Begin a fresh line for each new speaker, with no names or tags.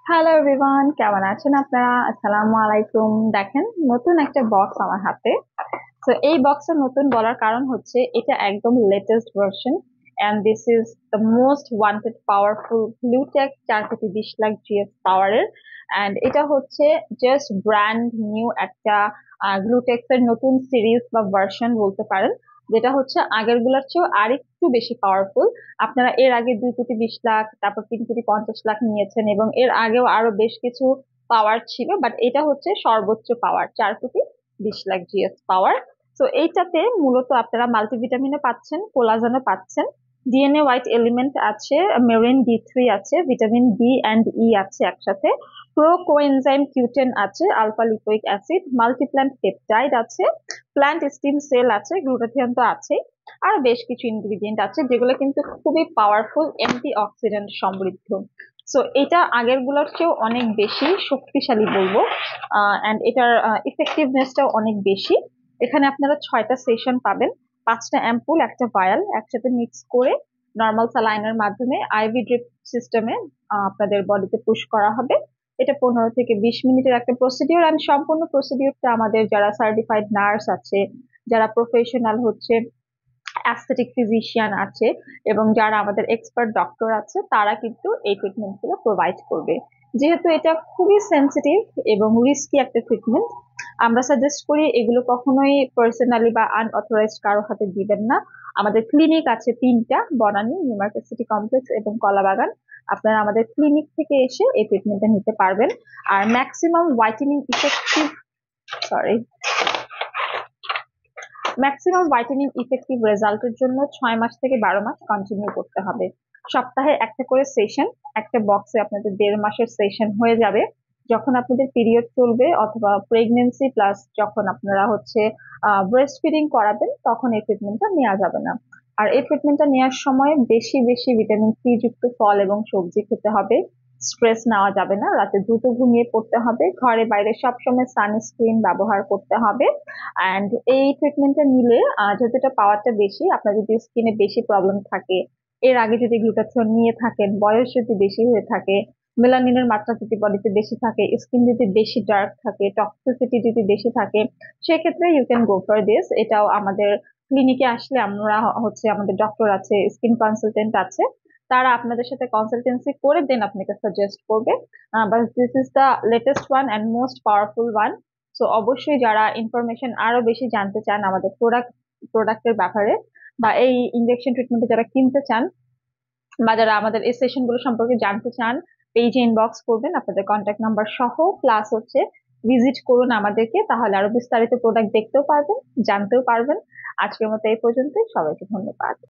Hello everyone, কেমন আছেন আপনারা? আসসালামু আলাইকুম। দেখেন, নতুন একটা বক্স আমার হাতে। তো এই বক্সটা নতুন বলার কারণ হচ্ছে এটা একদম latest version, and this is the most wanted powerful গ্লুটেক 4 কোটি 20 লাখ জিএস পাওয়ারের। এন্ড এটা হচ্ছে জাস্ট ব্র্যান্ড নিউ একটা গ্লুটেক্স এর নতুন সিরিজ বা ভার্সন বলতে পারেন, যেটা হচ্ছে আগের গুলার চেয়েও আরেকটু বেশি পাওয়ারফুল। আপনারা এর আগে 2 কোটি 20 লাখ, তারপর 3 কোটি 50 লাখ নিয়েছেন, এবং এর আগেও আরো বেশ কিছু পাওয়ার ছিল, বাট এটা হচ্ছে সর্বোচ্চ পাওয়ার 4 কোটি 20 লাখ জিএস পাওয়ার। তো এইটাতে মূলত আপনারা মাল্টিভিটামিনও পাচ্ছেন, কোলাজেনও পাচ্ছেন, ডিএনএ হোয়াইট এলিমেন্ট আছে, মেরিন ডি3 আছে, ভিটামিন ডি অ্যান্ড ই আছে একসাথে, প্রো কোএনজাইম কিউটেন আছে, alpha lipoic acid, multiplant peptide আছে, প্ল্যান্ট স্টিম সেল আছে, গ্লুটাথিয়ন তো আছে, আর বেশ কিছু ইনগ্রিডিয়েন্ট আছে যেগুলো কিন্তু খুবই পাওয়ারফুল, অ্যান্টি অক্সিডেন্ট সমৃদ্ধ। সো এটা আগের গুলোর চেয়েও অনেক বেশি শক্তিশালী বলবো, এন্ড এটার ইফেক্টিভনেসটাও অনেক বেশি। এখানে আপনারা 6টা সেশন পাবেন, 5টা অ্যাম্পুল, একটা ভায়াল একসাথে মিক্স করে নর্মাল স্যালাইনের মাধ্যমে আইভি ড্রিপ সিস্টেমে আপনাদের বডিতে পুশ করা হবে। এটা 15 থেকে 20 মিনিটের একটা প্রসিডিওর, এন্ড সম্পূর্ণ প্রসিডিওরটা আমাদের যারা সার্টিফাইড নার্স আছে, যারা প্রফেশনাল হচ্ছে অ্যাস্থেটিক ফিজিশিয়ান আছে, এবং যারা আমাদের এক্সপার্ট ডক্টর আছে, তারা কিন্তু এই ট্রিটমেন্ট গুলো প্রোভাইড করবে। যেহেতু এটা খুবই সেন্সিটিভ এবং রিস্কি একটা ট্রিটমেন্ট, আমরা সাজেস্ট করি এগুলো কখনোই পার্সোনালি বা আনঅথরাইজড কারো হাতে দিবেন না। আমাদের ক্লিনিক আছে 3টা, Banani, New Market City Complex এবং কলাবাগান। আপনারা আমাদের ক্লিনিক থেকে এসে এই ট্রিটমেন্টটা নিতে পারবেন। আর ম্যাক্সিমাম ভাইটামিন ইফেক্টিভ রেজাল্টের জন্য 6 মাস থেকে 12 মাস কন্টিনিউ করতে হবে। সপ্তাহে একটা করে সেশন, একটা বক্সে আপনাদের 1.5 মাসের সেশন হয়ে যাবে। যখন আপনাদের পিরিয়ড চলবে অথবা প্রেগনেন্সি প্লাস যখন আপনারা হচ্ছে ব্রেস্ট ফিডিং করাবেন, তখন এই ট্রিটমেন্টটা নেওয়া যাবে না। আর এই ট্রিটমেন্টটা নেওয়ার সময় বেশি বেশি ভিটামিন সি যুক্ত ফল এবং সবজি খেতে হবে। স্ট্রেস নেওয়া যাবে না, রাতে দ্রুত ঘুমিয়ে পড়তে হবে, ঘরে বাইরে সবসময় সানস্ক্রিন ব্যবহার করতে হবে। অ্যান্ড এই ট্রিটমেন্টটা নিলে যেহেতু এটা পাওয়ারটা বেশি, আপনার যদি স্কিনে বেশি প্রবলেম থাকে, এর আগে যদি গ্লুটাথিয়ন নিয়ে থাকেন, বয়স যদি বেশি হয়ে থাকে, মেলানিনের মাত্রা যদি বডিতে বেশি থাকে, স্কিন যদি বেশি ডার্ক থাকে, টক্সিসিটি যদি বেশি থাকে, সেক্ষেত্রে you can go for this. এটাও আমাদের ক্লিনিকে আসলে আমরা হচ্ছে, আমাদের ডক্টর আছে, স্কিন কনসালটেন্ট আছে, তারা আপনাদের সাথে কনসালটেন্সি করে দেন আপনাকে সাজেস্ট করবে। But this is the latest one and most powerful one. So অবশ্যই যারা ইনফরমেশন আরো বেশি জানতে চান আমাদের প্রোডাক্টের ব্যাপারে, বা এই ইনজেকশন ট্রিটমেন্টে যারা কিনতে চান, বা যারা আমাদের এই সেশন গুলো সম্পর্কে জানতে চান, পেজে ইনবক্স করবেন আপনাদের কন্ট্যাক্ট নাম্বার সহ, প্লাস হচ্ছে ভিজিট করুন আমাদেরকে, তাহলে আরো বিস্তারিত প্রোডাক্ট দেখতেও পারবেন, জানতেও পারবেন। আজকের মতো এই পর্যন্তই, সবাইকে ধন্যবাদ।